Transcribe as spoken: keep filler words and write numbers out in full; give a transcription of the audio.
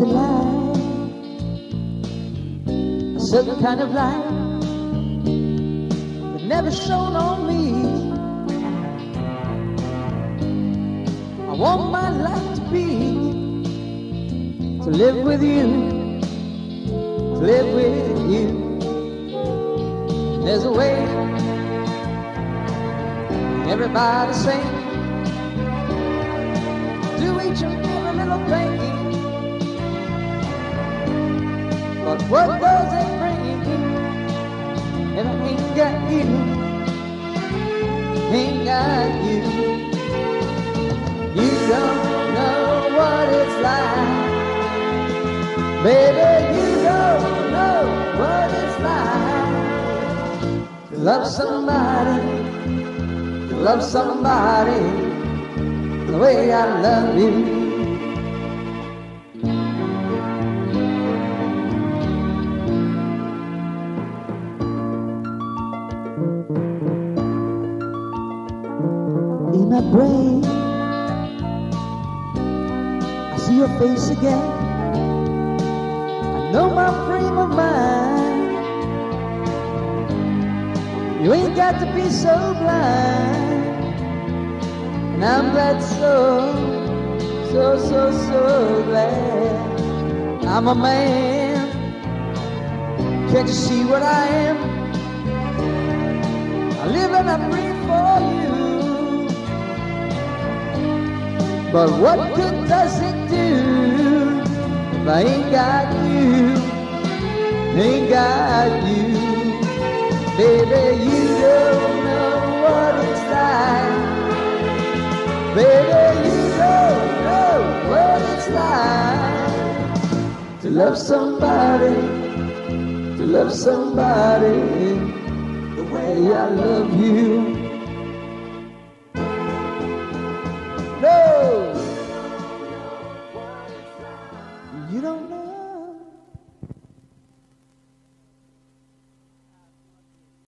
a light, a certain kind of light that never shone on me. I want my life to be, to live with you, to live with you. There's a way, everybody sing, do each and every little thing. But what does it bring if I ain't got you, ain't got you? You don't know what it's like, baby, you don't know what it's like to love somebody, to love somebody the way I love you. In my brain, I see your face again. I know my frame of mind. You ain't got to be so blind. And I'm glad, so, so, so, so glad I'm a man. Can't you see what I am? I live and I breathe for you. But what good does it do if I ain't got you, ain't got you? Baby, you don't know what it's like. Baby, you don't know what it's like to love somebody, to love somebody the way I love you.